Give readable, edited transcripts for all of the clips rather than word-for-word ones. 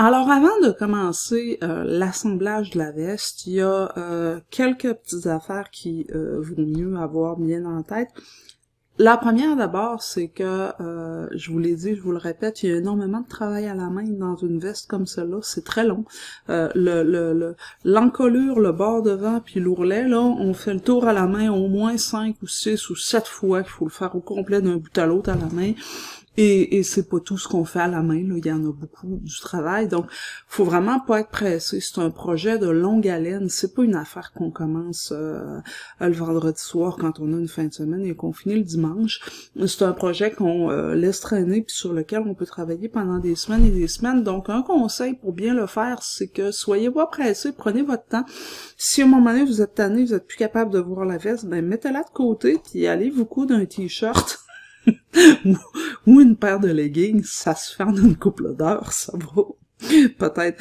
Alors, avant de commencer l'assemblage de la veste, il y a quelques petites affaires qui vaut mieux avoir bien en tête. La première, d'abord, c'est que, je vous l'ai dit, je vous le répète, il y a énormément de travail à la main dans une veste comme celle-là, c'est très long. L'encolure, le bord devant, puis l'ourlet, là, on fait le tour à la main au moins 5 ou 6 ou 7 fois, qu'il faut le faire au complet d'un bout à l'autre à la main. Et c'est pas tout ce qu'on fait à la main, là, il y en a beaucoup du travail, donc faut vraiment pas être pressé, c'est un projet de longue haleine, c'est pas une affaire qu'on commence le vendredi soir quand on a une fin de semaine et qu'on finit le dimanche, c'est un projet qu'on laisse traîner puis sur lequel on peut travailler pendant des semaines et des semaines, donc un conseil pour bien le faire, c'est que soyez pas pressé, prenez votre temps, si à un moment donné vous êtes tanné, vous êtes plus capable de voir la veste, ben mettez-la de côté puis allez vous coudre un t-shirt ou une paire de leggings, ça se fait en une couple d'heures, ça va. Peut-être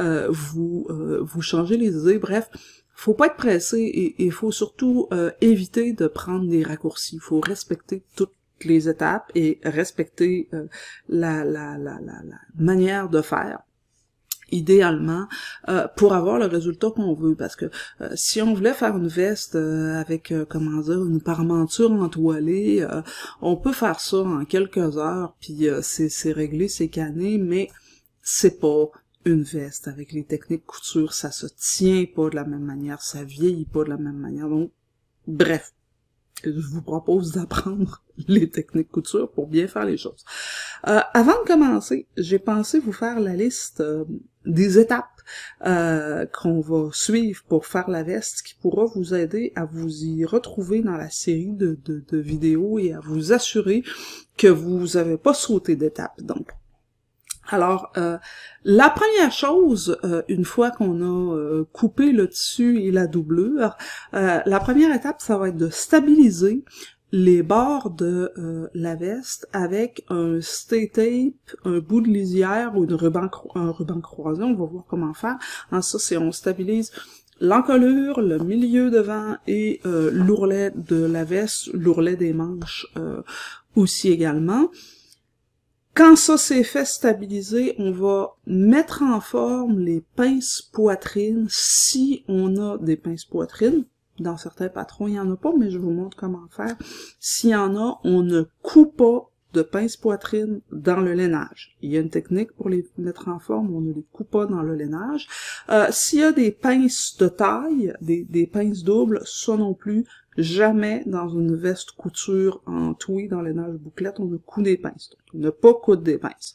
vous changez les idées, bref. Faut pas être pressé et faut surtout éviter de prendre des raccourcis. Faut respecter toutes les étapes et respecter la manière de faire. Idéalement, pour avoir le résultat qu'on veut, parce que si on voulait faire une veste avec, comment dire, une parmenture entoilée, on peut faire ça en quelques heures, puis c'est réglé, c'est canné, mais c'est pas une veste. Avec les techniques couture, ça se tient pas de la même manière, ça vieillit pas de la même manière, donc, bref. Je vous propose d'apprendre les techniques couture pour bien faire les choses. Avant de commencer, j'ai pensé vous faire la liste des étapes qu'on va suivre pour faire la veste qui pourra vous aider à vous y retrouver dans la série de vidéos et à vous assurer que vous n'avez pas sauté d'étapes. Donc, alors, la première chose, une fois qu'on a coupé le tissu et la doublure, la première étape, ça va être de stabiliser les bords de la veste avec un stay tape, un bout de lisière ou un ruban croisé. On va voir comment faire. En ça, c'est on stabilise l'encolure, le milieu devant et l'ourlet de la veste, l'ourlet des manches aussi également. Quand ça s'est fait stabiliser, on va mettre en forme les pinces poitrine, si on a des pinces poitrine. Dans certains patrons, il n'y en a pas, mais je vous montre comment faire. S'il y en a, on ne coupe pas de pinces poitrine dans le lainage. Il y a une technique pour les mettre en forme, on ne les coupe pas dans le lainage. S'il y a des pinces de taille, des pinces doubles, ça non plus, jamais dans une veste couture en tweed, dans le lainage bouclette, on ne coud des pinces. Donc, ne pas coudre des pinces.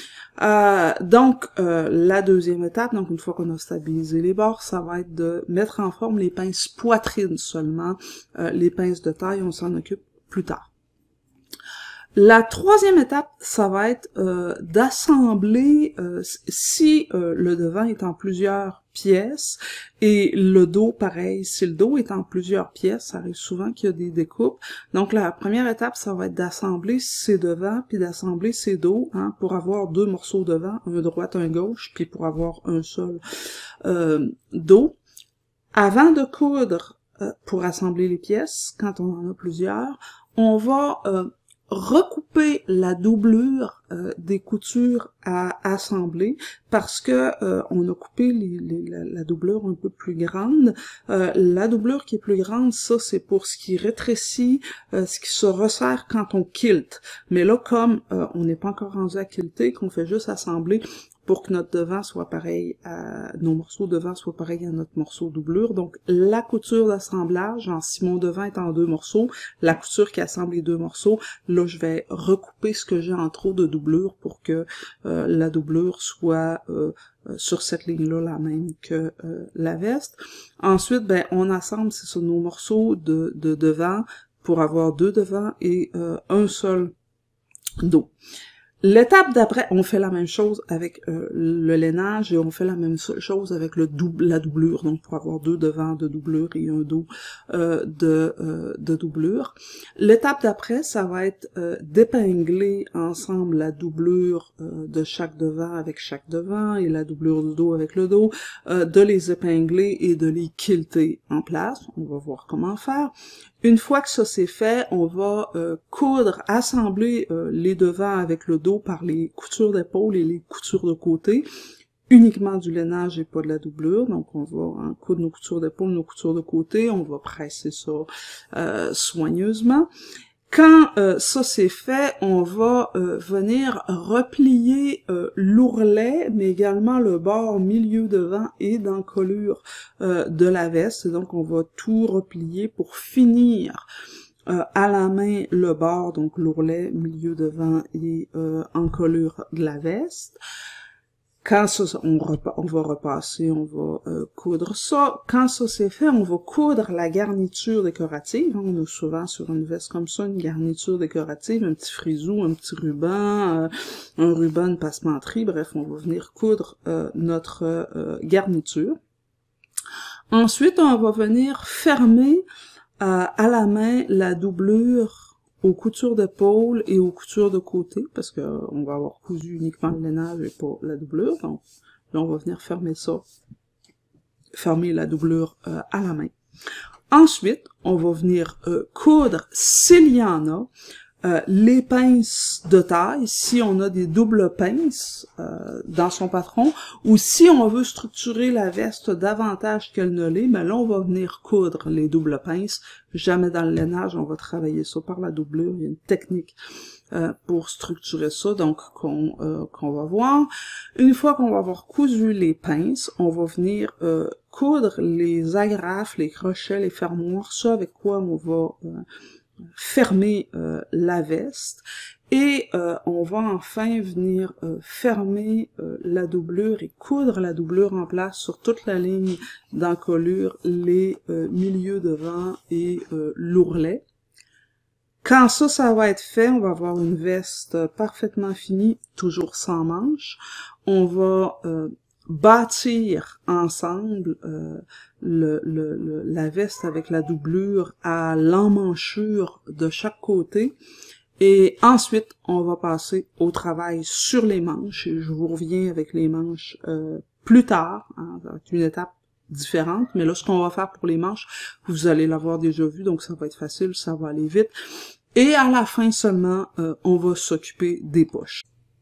La deuxième étape, donc une fois qu'on a stabilisé les bords, ça va être de mettre en forme les pinces poitrine seulement. Les pinces de taille, on s'en occupe plus tard. La troisième étape, ça va être d'assembler, si le devant est en plusieurs pièces, et le dos, pareil, si le dos est en plusieurs pièces, ça arrive souvent qu'il y a des découpes. Donc la première étape, ça va être d'assembler ses devants, puis d'assembler ses dos, hein, pour avoir deux morceaux devant, un droite, un gauche, puis pour avoir un seul dos. Avant de coudre, pour assembler les pièces, quand on en a plusieurs, on va recouper la doublure des coutures à assembler parce que on a coupé la doublure un peu plus grande. La doublure qui est plus grande, ça c'est pour ce qui rétrécit, ce qui se resserre quand on quilte. Mais là, comme on n'est pas encore rendu à quilter, qu'on fait juste assembler pour que notre devant soit pareil nos morceaux devant soient pareils à notre morceau doublure. Donc, la couture d'assemblage, si mon devant est en deux morceaux, la couture qui assemble les deux morceaux, là, je vais recouper ce que j'ai en trop de doublure pour que la doublure soit sur cette ligne-là la même que la veste. Ensuite, ben, on assemble, c'est ça, nos morceaux de devant pour avoir deux devants et un seul dos. L'étape d'après, on fait la même chose avec le lainage et on fait la même chose avec la doublure, donc pour avoir deux devants de doublure et un dos de doublure. L'étape d'après, ça va être d'épingler ensemble la doublure de chaque devant avec chaque devant et la doublure du dos avec le dos, de les épingler et de les quilter en place. On va voir comment faire. Une fois que ça c'est fait, on va coudre, assembler les devants avec le dos par les coutures d'épaule et les coutures de côté, uniquement du lainage et pas de la doublure. Donc, on va coudre nos coutures d'épaule, nos coutures de côté. On va presser ça soigneusement. Quand ça c'est fait, on va venir replier l'ourlet, mais également le bord milieu devant et d'encolure de la veste. Et donc, on va tout replier pour finir à la main le bord, donc l'ourlet, milieu devant et encolure de la veste. Quand ça, on va repasser, on va coudre ça. Quand ça c'est fait, on va coudre la garniture décorative. On a souvent sur une veste comme ça une garniture décorative, un petit frisou, un petit ruban, un ruban, une passementerie. Bref, on va venir coudre notre garniture. Ensuite, on va venir fermer à la main la doublure aux coutures d'épaule et aux coutures de côté, parce que on va avoir cousu uniquement le lainage et pas la doublure. Donc là, on va venir fermer ça, fermer la doublure à la main. Ensuite, on va venir coudre, s'il y en a, les pinces de taille, si on a des doubles pinces dans son patron, ou si on veut structurer la veste davantage qu'elle ne l'est, ben là, on va venir coudre les doubles pinces. Jamais dans le lainage, on va travailler ça par la doublure. Il y a une technique pour structurer ça, donc qu'on va voir. Une fois qu'on va avoir cousu les pinces, on va venir coudre les agrafes, les crochets, les fermoirs, ça avec quoi on va fermer la veste, et on va enfin venir fermer la doublure et coudre la doublure en place sur toute la ligne d'encolure, les milieux devant et l'ourlet. Quand ça va être fait, on va avoir une veste parfaitement finie, toujours sans manches. On va bâtir ensemble la veste avec la doublure à l'emmanchure de chaque côté, et ensuite on va passer au travail sur les manches, et je vous reviens avec les manches plus tard, avec une étape différente, mais là ce qu'on va faire pour les manches, vous allez l'avoir déjà vu, donc ça va être facile, ça va aller vite, et à la fin seulement on va s'occuper des poches.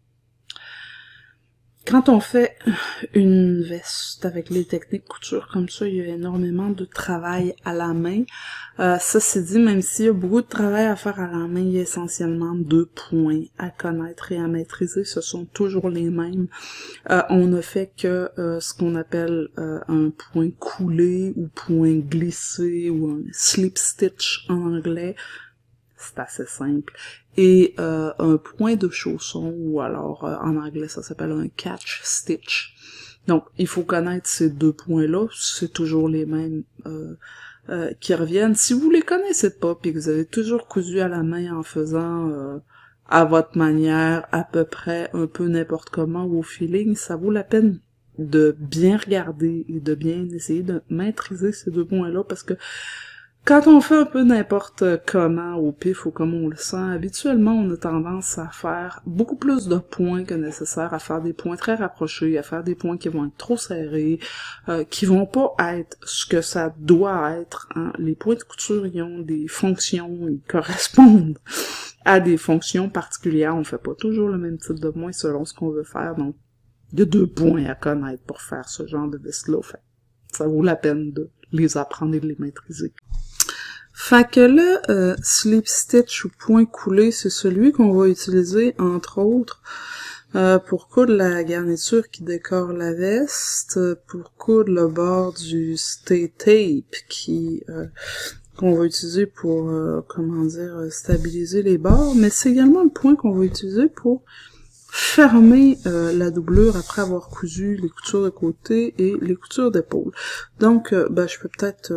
Quand on fait une veste avec les techniques couture comme ça, il y a énormément de travail à la main. Ça c'est dit, même s'il y a beaucoup de travail à faire à la main, il y a essentiellement 2 points à connaître et à maîtriser. Ce sont toujours les mêmes. On ne fait que ce qu'on appelle un point coulé ou point glissé ou un slip stitch en anglais. C'est assez simple. Et un point de chausson, ou alors en anglais ça s'appelle un catch stitch. Donc il faut connaître ces 2 points-là, c'est toujours les mêmes qui reviennent. Si vous les connaissez pas, puis que vous avez toujours cousu à la main en faisant à votre manière, à peu près un peu n'importe comment ou au feeling, ça vaut la peine de bien regarder et de bien essayer de maîtriser ces 2 points-là, parce que quand on fait un peu n'importe comment, au pif ou comme on le sent, habituellement, on a tendance à faire beaucoup plus de points que nécessaire, à faire des points très rapprochés, à faire des points qui vont être trop serrés, qui vont pas être ce que ça doit être. Hein. Les points de couture, ils ont des fonctions, ils correspondent à des fonctions particulières. On fait pas toujours le même type de points selon ce qu'on veut faire, donc il y a 2 points à connaître pour faire ce genre de veste-là. Ça vaut la peine de les apprendre et de les maîtriser. Fait que là, slip stitch ou point coulé, c'est celui qu'on va utiliser, entre autres, pour coudre la garniture qui décore la veste, pour coudre le bord du stay tape qu'on va utiliser pour, stabiliser les bords, mais c'est également le point qu'on va utiliser pour fermer la doublure après avoir cousu les coutures de côté et les coutures d'épaule. Donc, je peux peut-être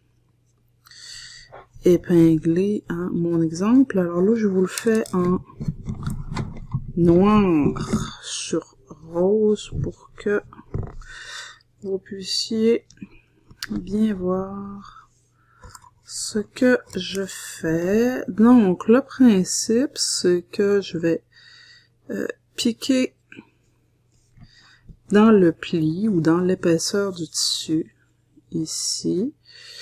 épingler mon exemple. Alors là, je vous le fais en noir sur rose pour que vous puissiez bien voir ce que je fais. Donc, le principe, c'est que je vais piquer dans le pli ou dans l'épaisseur du tissu, ici.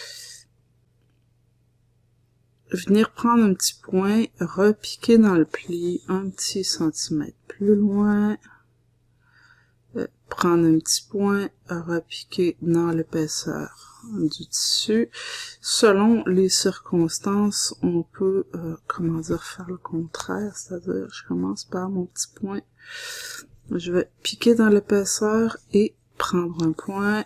Venir prendre un petit point, repiquer dans le pli un petit centimètre plus loin, prendre un petit point, repiquer dans l'épaisseur du tissu. Selon les circonstances, on peut, comment dire, faire le contraire, c'est-à-dire, je commence par mon petit point, je vais piquer dans l'épaisseur et prendre un point,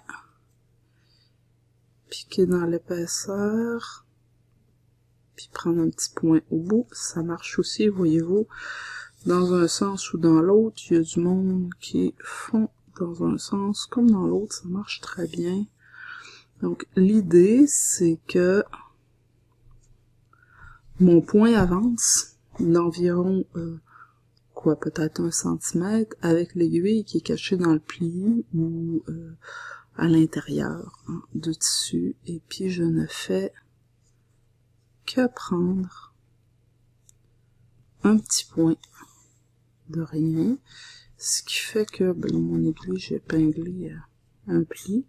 piquer dans l'épaisseur, puis prendre un petit point au bout. Ça marche aussi, voyez-vous, dans un sens ou dans l'autre. Il y a du monde qui font dans un sens comme dans l'autre, ça marche très bien. Donc l'idée, c'est que mon point avance d'environ, peut-être 1 centimètre, avec l'aiguille qui est cachée dans le pli ou à l'intérieur du tissu, et puis je ne fais que prendre un petit point de rien, ce qui fait que, dans mon aiguille, j'ai épinglé un pli,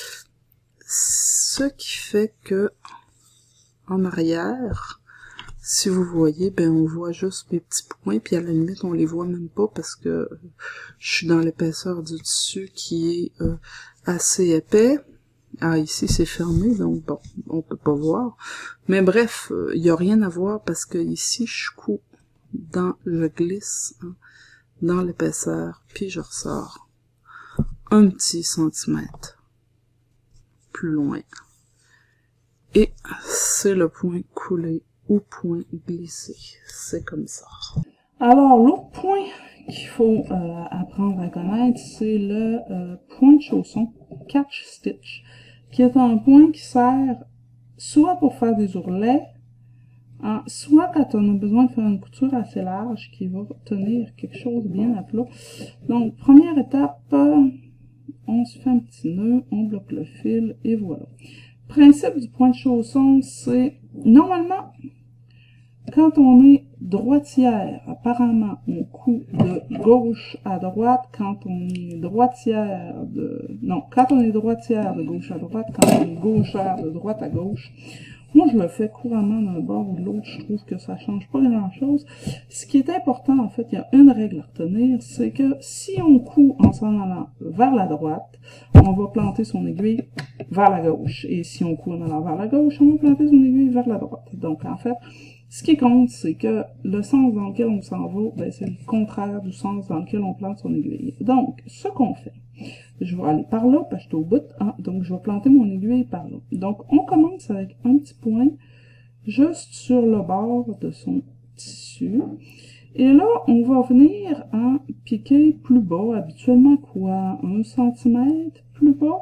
ce qui fait que, en arrière, si vous voyez, on voit juste mes petits points, puis à la limite, on les voit même pas parce que je suis dans l'épaisseur du tissu qui est assez épais. Ah, ici, c'est fermé, donc bon, on peut pas voir. Mais bref, il y a rien à voir parce que ici, je couds je glisse dans l'épaisseur, puis je ressors un petit centimètre plus loin. Et c'est le point coulé ou point glissé. C'est comme ça. Alors, l'autre point qu'il faut apprendre à connaître, c'est le point de chausson, catch stitch, qui est un point qui sert soit pour faire des ourlets, soit quand on a besoin de faire une couture assez large qui va tenir quelque chose bien à plat. Donc, première étape, on se fait un petit nœud, on bloque le fil et voilà. Principe du point de chausson, c'est normalement quand on est droitière, apparemment on coud de gauche à droite, quand on est droitière quand on est droitière de gauche à droite, quand on est gauchère de droite à gauche. Moi, je le fais couramment d'un bord ou de l'autre, je trouve que ça change pas grand-chose. Ce qui est important, en fait, il y a une règle à retenir, c'est que si on coud en s'en allant vers la droite, on va planter son aiguille vers la gauche. Et si on coud en allant vers la gauche, on va planter son aiguille vers la droite. Donc, en fait, ce qui compte, c'est que le sens dans lequel on s'en va, c'est le contraire du sens dans lequel on plante son aiguille. Donc, ce qu'on fait, je vais aller par là, parce que je suis au bout, donc je vais planter mon aiguille par là. Donc, on commence avec un petit point juste sur le bord de son tissu. Et là, on va venir piquer plus bas, habituellement quoi, 1 centimètre plus bas.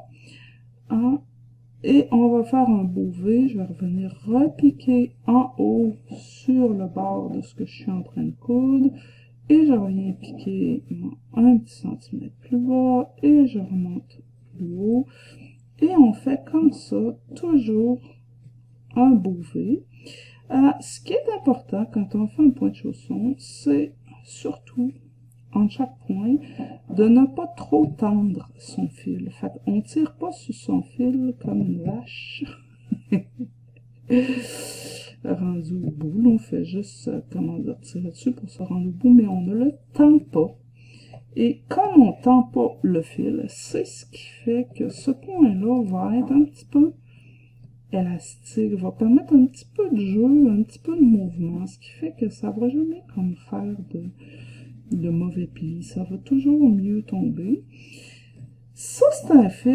Et on va faire un beau V, je vais revenir repiquer en haut sur le bord de ce que je suis en train de coudre. Et je reviens piquer un petit centimètre plus bas, et je remonte plus haut. Et on fait comme ça, toujours un beau V. Ce qui est important quand on fait un point de chausson, c'est surtout, en chaque point, de ne pas trop tendre son fil. Fait on tire pas sur son fil comme une vache. Rendu au bout, on fait juste, tirer dessus pour se rendre au bout, mais on ne le tend pas. Et comme on tend pas le fil, c'est ce qui fait que ce point-là va être un petit peu élastique, va permettre un petit peu de jeu, un petit peu de mouvement, ce qui fait que ça va jamais comme faire de mauvais plis, ça va toujours mieux tomber. Ça, c'est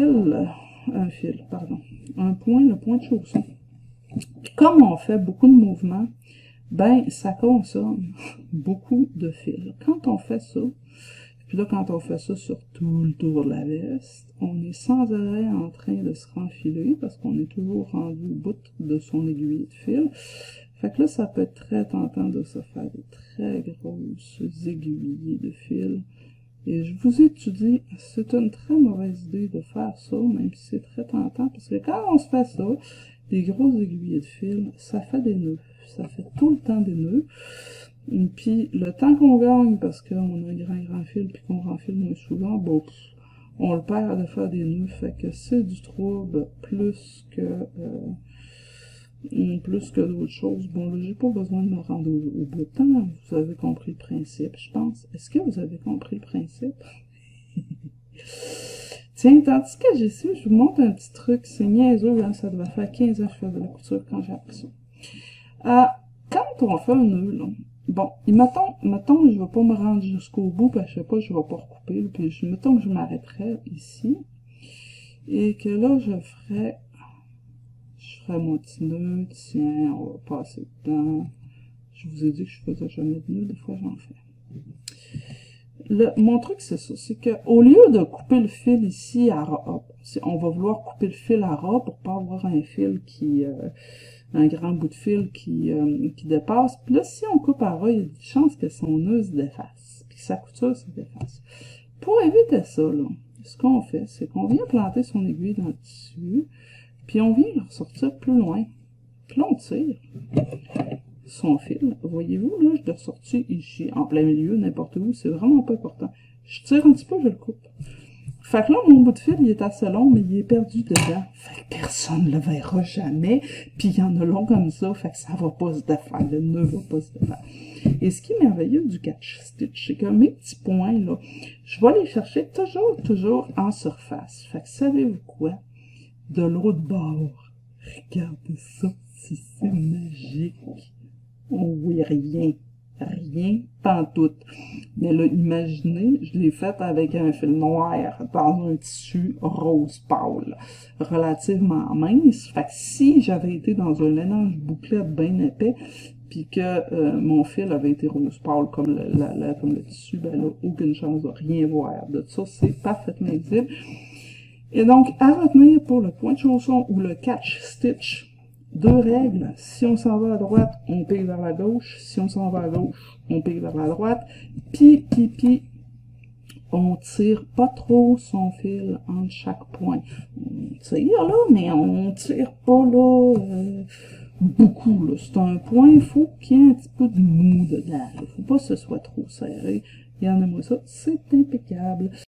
un point, le point de chausson. Puis comme on fait beaucoup de mouvements, ça consomme beaucoup de fil. Quand on fait ça, puis là, quand on fait ça sur tout le tour de la veste, on est sans arrêt en train de se renfiler parce qu'on est toujours rendu au bout de son aiguille de fil. Fait que là, ça peut être très tentant de se faire des très grosses aiguillées de fil. Et je vous ai dit, c'est une très mauvaise idée de faire ça, même si c'est très tentant, parce que quand on se fait ça, des grosses aiguillées de fil, ça fait des nœuds. Ça fait tout le temps des nœuds. Et puis, le temps qu'on gagne, parce qu'on a un grand fil, puis qu'on renfile moins souvent, on le perd de faire des nœuds, fait que c'est du trouble plus que d'autres choses. Bon, là, j'ai pas besoin de me rendre au bout de temps. Vous avez compris le principe, je pense. Est-ce que vous avez compris le principe? Tiens, tandis que j'ai su, je vous montre un petit truc, c'est niaiseux, hein, ça devait faire 15 ans que je faisais de la couture quand j'ai appris ça. Quand on fait un nœud, là, bon, et mettons, je vais pas me rendre jusqu'au bout, parce que je sais pas, je vais pas recouper, puis mettons que je m'arrêterais ici, et que là, je ferais mon petit nœud, tiens, on va passer dedans. Je vous ai dit que je faisais jamais de nœud, des fois j'en fais. Mon truc, c'est ça, c'est que au lieu de couper le fil ici à ras, on va vouloir couper le fil à ras pour pas avoir un fil qui, un grand bout de fil qui dépasse. Puis là, si on coupe à ras, il y a des chances que son nœud se défasse, puis sa couture se défasse. Pour éviter ça, là, ce qu'on fait, c'est qu'on vient planter son aiguille dans le tissu, puis on vient le ressortir plus loin. Puis là, on tire son fil. Voyez-vous, là, je l'ai ressorti ici, en plein milieu, n'importe où, c'est vraiment pas important. Je tire un petit peu, je le coupe. Fait que là, mon bout de fil, il est assez long, mais il est perdu dedans. Fait que personne ne le verra jamais, puis il y en a long comme ça, fait que ça va pas se défaire, le nœud va pas se défaire. Et ce qui est merveilleux du catch stitch, c'est que mes petits points, là, je vais les chercher toujours en surface. Fait que savez-vous quoi? De l'autre bord, regardez ça, si c'est magique. Oh oui, rien pantoute. Mais là, imaginez, je l'ai fait avec un fil noir dans un tissu rose pâle, relativement mince. Fait que si j'avais été dans un lainage bouclette bien épais, puis que mon fil avait été rose pâle comme le tissu, ben là, aucune chance de rien voir. De ça, c'est parfaitement visible. Et donc, à retenir pour le point de chausson ou le catch stitch, deux règles. Si on s'en va à droite, on pique vers la gauche. Si on s'en va à gauche, on pique vers la droite. Puis, on tire pas trop son fil entre chaque point. On tire là, mais on tire pas là beaucoup. Là. C'est un point, il faut qu'il y ait un petit peu de mou dedans. Il faut pas que ce soit trop serré. Regardez-moi ça, c'est impeccable.